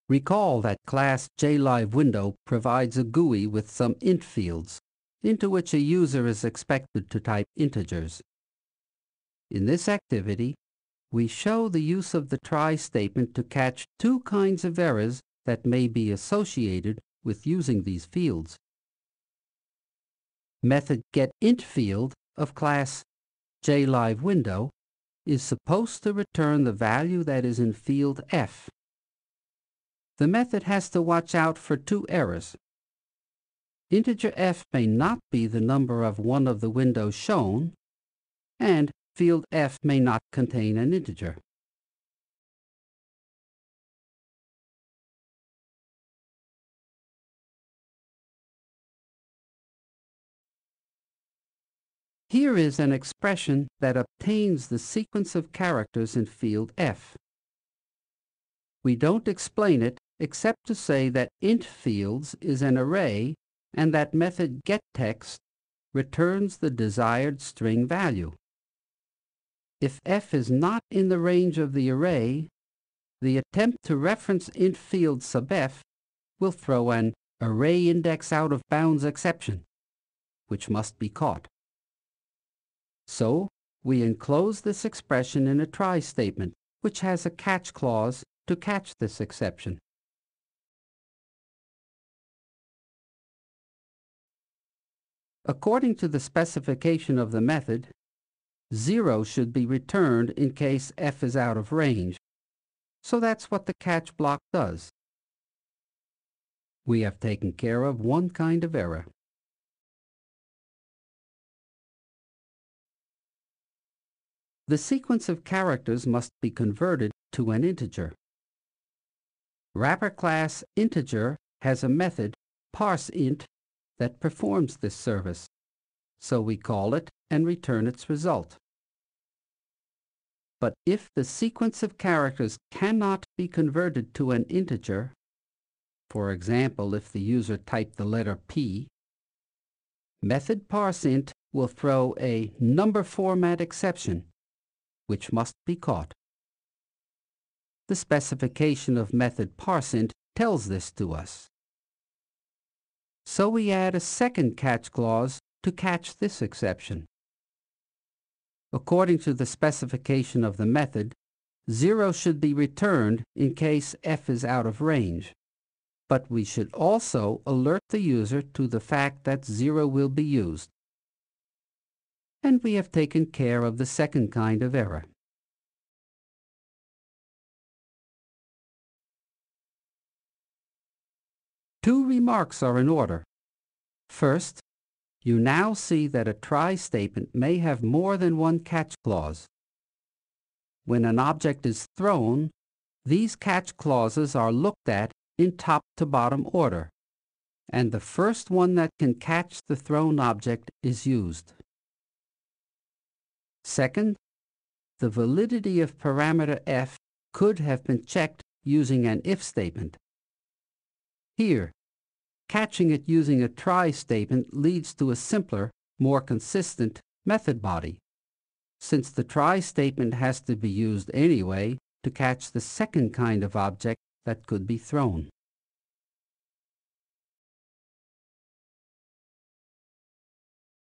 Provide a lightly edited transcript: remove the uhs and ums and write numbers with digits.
Recall that class JLiveWindow provides a GUI with some int fields, into which a user is expected to type integers. In this activity, we show the use of the try statement to catch two kinds of errors that may be associated with using these fields. Method getInt field of class JLiveWindow is supposed to return the value that is in field F. The method has to watch out for two errors. Integer F may not be the number of one of the windows shown, and field F may not contain an integer. Here is an expression that obtains the sequence of characters in field F. We don't explain it except to say that int fields is an array and that method getText returns the desired string value. If F is not in the range of the array, the attempt to reference int field sub F will throw an array index out of bounds exception, which must be caught. So, we enclose this expression in a try statement, which has a catch clause to catch this exception. According to the specification of the method, 0 should be returned in case F is out of range. So that's what the catch block does. We have taken care of one kind of error. The sequence of characters must be converted to an integer. Wrapper class integer has a method, parseInt, that performs this service, so we call it and return its result. But if the sequence of characters cannot be converted to an integer, for example, if the user typed the letter P, method parseInt will throw a number format exception, which must be caught. The specification of method parseInt tells this to us. So we add a second catch clause to catch this exception. According to the specification of the method, 0 should be returned in case F is out of range. But we should also alert the user to the fact that 0 will be used. And we have taken care of the second kind of error. Two remarks are in order. First, you now see that a try statement may have more than one catch clause. When an object is thrown, these catch clauses are looked at in top to bottom order, and the first one that can catch the thrown object is used. Second, the validity of parameter F could have been checked using an if statement. Here, catching it using a try statement leads to a simpler, more consistent method body, since the try statement has to be used anyway to catch the second kind of object that could be thrown.